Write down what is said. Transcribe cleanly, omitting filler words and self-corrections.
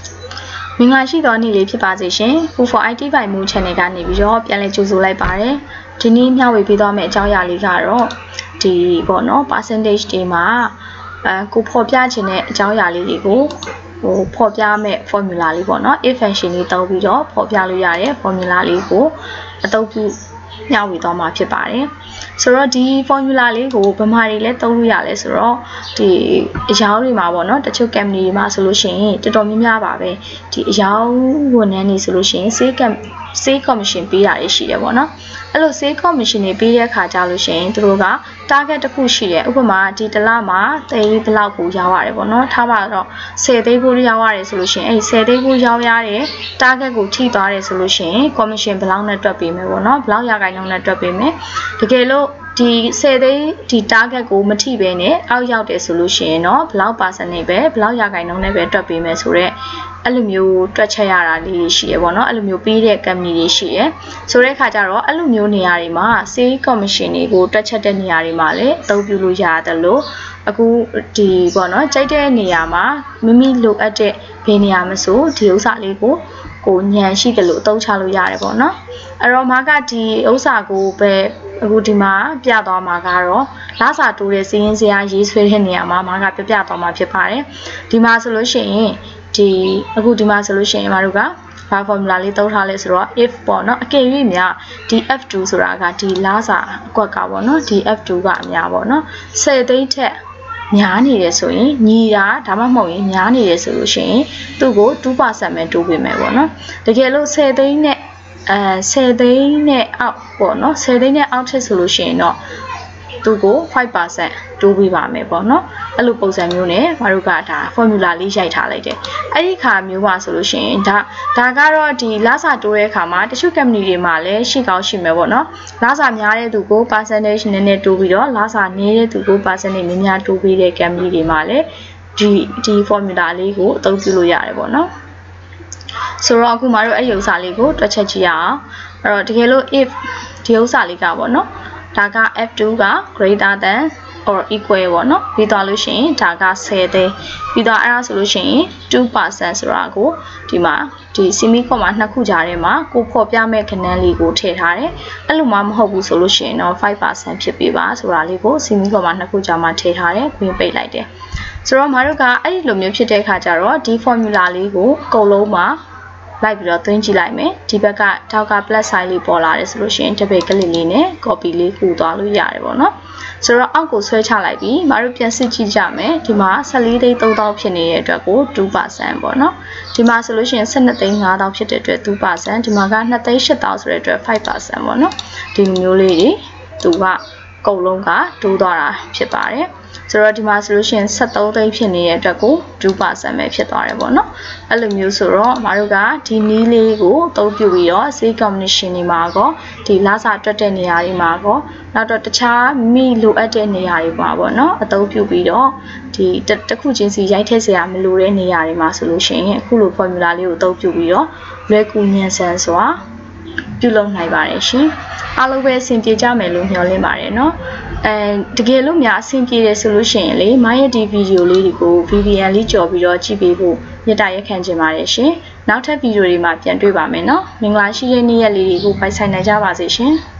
မင်္ဂလာရှိသောနေ့လေးဖြစ်ပါစေရှင်။ Food for IT by Moon Channel ကနေပြီးတော့ပြန်လည်ကြိုဆိုလိုက်ပါတယ်။ဒီနေ့မျှဝေပေးသွားမယ့်အကြောင်းအရာလေးကတော့ဒီပေါ့နော် percentage တွေမှာကိုဖော်ပြခြင်းတဲ့အကြောင်းအရာလေးတွေကိုဖော်ပြမဲ့ formula လေးပေါ့နော် if function လေးသုံးပြီးတော့ဖော်ပြလို့ရတဲ့ formula လေးကိုအသုံးပြုမျှဝေသွားမှာဖြစ်ပါတယ်။ဆိုတော့ဒီ formula လေးကိုဘယ်မှာတွေလဲသုံးလို့ရလဲဆိုတော့ဒီအရောင်းတွေမှာပေါ့နော်တချို့ company တွေမှာဆိုလို့ရှိရင်တော်တော်များများပါပဲဒီအရောင်းဝန်ထမ်းတွေဆိုလို့ရှိရင် sale commission ပေးတာတွေရှိတယ်ပေါ့နော်။အဲ့လို sale commission တွေပေးတဲ့အခါကျလို့ရှိရင်သူတို့က target တစ်ခုရှိတယ်ဥပမာဒီတစ်လမှာသိန်းဘယ်လောက်ကိုရောင်းရတယ်ပေါ့နော်ထားပါတော့10သိန်းကိုရောင်းရတယ်ဆိုလို့ရှိရင်အဲ့10သိန်းကိုရောင်းရတဲ့ target ကိုထိသွားတယ်ဆိုလို့ရှိရင် commission ဘယ်လောက်နဲ့တွက်ပေးမယ်ပေါ့နော်ဘယ်လောက်ရာခိုင်နှုန်းနဲ့တွက်ပေးမယ်တကယ်လို့ဒီ10သိန်းဒီ target ကိုမထိဘဲနဲ့အောက်ရောက်တယ်ဆိုလို့ရှိရင်တော့ဘယ်လောက် percentage ပဲဘယ်လောက်ရာခိုင်နှုန်းနဲ့ပဲတွက်ပေးမယ်ဆိုတော့အဲ့လိုမျိုးတွက်ချက်ရတာလေးတွေရှိရပေါ့နော်အဲ့လိုမျိုးပေးတဲ့ company တွေရှိရဆိုတဲ့အခါကျတော့အဲ့လိုမျိုးနေရာတွေမှာ sale commission တွေကိုတွက်ချက်တဲ့နေရာတွေမှာလည်းအသုံးပြုလို့ရတယ်လို့အခုဒီပေါ့နော်ကြိုက်တဲ့နေရာမှာမိမိလိုအပ်တဲ့ဘယ်နေရာမဆိုဒီဥစ္စာလေးကိုညံရှိတယ်လို့အသုံးချလို့ရတယ်ပေါ့နော်အဲ့တော့မားကဒီဥစ္စာကိုပဲအခုဒီမှာပြသွားမှာကတော့လစာတိုးတဲ့စီးရင်စရာရေးဆွဲတဲ့နေရာမှာမားကပြသွားမှာဖြစ်ပါတယ်ဒီမှာဆိုလို့ရှိရင်အခုဒီမှာဆိုလို့ရှိရင်မတို့ကဘာ formula လေးသုံးထားလဲဆိုတော့ if ပေါ့နော်အကယ်၍များဒီ F2 ဆိုတာကဒီလစာအကွက်ကပေါ့နော်ဒီ F2 ကအများပေါ့နော်10သိန်းထက်များနေတယ်ဆိုရင်ညီတာဒါမှမဟုတ်ရင်များနေတယ်ဆိုလို့ရှိရင်သူ့ကို 2% ပဲတိုးပေးမယ်ပေါ့နော်တကယ်လို့10သိန်းနဲ့10သိန်းနဲ့အောက်ပေါ့နော်10သိန်းနဲ့အောက်ထက်ဆိုလို့ရှိရင်တော့သူ့ကို5% တိုးပေးပါမယ်ပေါ့နော်အဲ့လိုပုံစံမျိုးနဲ့မတို့ကဒါ formula လေးရိုက်ထားလိုက်တယ်အဲ့ဒီခါမျိုးပါဆိုလို့ရှိရင်ဒါကတော့ဒီလစာတိုးတဲ့အခါမှာတချို့ company တွေမှာလည်းရှိကောင်းရှိမယ်ပေါ့နော်လစာများတဲ့သူကို percentage နည်းနည်းတိုးပြီးတော့လစာနည်းတဲ့သူကို percentage များများတိုးပေးတဲ့ company တွေမှာလည်းဒီ formula လေးကိုအသုံးပြုလို့ရတယ်ပေါ့နော်ဆိုတော့အခုမတို့အဲ့ဒီဥစ္စာလေးကိုတွက်ချက်ကြည့်ရအောင်အဲ့တော့တကယ်လို့ if ဒီဥစ္စာလေးကပေါ့နော်ဒါက F2 က greater than or equal ပေါ့နော်ပြီးသွားလို့ရှိရင်ဒါက10သိန်းပြီးတော့အဲ့ဒါဆိုလို့ရှိရင် 2% ဆိုတာကိုဒီမှာဒီ semi comma နှစ်ခုကြားထဲမှာကိုဖော်ပြမဲ့ခဏန်းလေးကိုထည့်ထားတယ်အဲ့လိုမှမဟုတ်ဘူးဆိုလို့ရှိရင်တော့ 5% ဖြစ်ပေးပါဆိုတာလေးကို semi comma နှစ်ခုကြားမှာထည့်ထားတယ်ခွင့်ပိတ်လိုက်တယ်ဆိုတော့မတို့ကအဲ့ဒီလိုမျိုးဖြစ်တဲ့အခါကျတော့ဒီ formula လေးကိုအကုန်လုံးမှာလိုက်ပြီးတော့သွင်းကြည့်လိုက်မယ်ဒီဘက်ကထောက်က plus sign လေးပေါ်လာတယ်ဆိုလို့ရှိရင်တပိတ်ကလေးလေးနဲ့ copy လေးကူသွားလို့ရတယ်ပေါ့နော်ဆိုတော့အောက်ကိုဆွဲချလိုက်ပြီးမတို့ပြန်စစ်ကြည့်ကြမယ်ဒီမှာ14သိန်း3000ဖြစ်နေတဲ့အတွက်ကို 2% ပေါ့နော်ဒီမှာဆိုလို့ရှိရင်12သိန်း5000ဖြစ်တဲ့အတွက် 2% ဒီမှာက2သိန်း8000ဆိုတဲ့အတွက် 5% ပေါ့နော်ဒီလိုမျိုးလေးတွေသူကကုန်လုံးကတိုးသွားတာဖြစ်ပါတယ်ဆိုတော့ဒီမှာဆိုလို့ရှိရင်73သိန်းဖြစ်နေတဲ့အတွက်ကို 2% ပဲဖြစ်သွားတယ်ပေါ့နော်အဲ့လိုမျိုးဆိုတော့မတို့ကဒီနည်းလေးကိုအသုံးပြုပြီးတော့ sale commission တွေမှာကောဒီလစာတွက်တဲ့နေရာတွေမှာကောနောက်တော့တခြားမိလိုအပ်တဲ့နေရာတွေမှာပေါ့နော်အသုံးပြုပြီးတော့ဒီတစ်ခုချင်းစီရိုက်ထည့်စရာမလိုတဲ့နေရာတွေမှာဆိုလို့ရှိရင်အခုလို formula လေးကိုအသုံးပြုပြီးတော့လွယ်ကူညံ့ဆန်စွာပြုလုပ်နိုင်ပါတယ်ရှင်အားလုံးပဲအဆင်ပြေကြမယ်လို့မျှော်လင့်ပါတယ်เนาะတကယ်လို့များအဆင်ပြေတယ်ဆိုလို့ရှိရင်လေမိုင်းရဲ့ဒီဗီဒီယိုလေးတွေကို VPN လေးကြော်ပြီးတော့ကြည့်ပေးဖို့မြတ်တာရက်ခံချင်ပါတယ်ရှင်နောက်ထပ်ဗီဒီယိုတွေမှာပြန်တွေ့ပါမယ်เนาะမင်္ဂလာရှိတဲ့နေ့ရက်လေးတွေကိုပိုင်ဆိုင်နိုင်ကြပါစေရှင်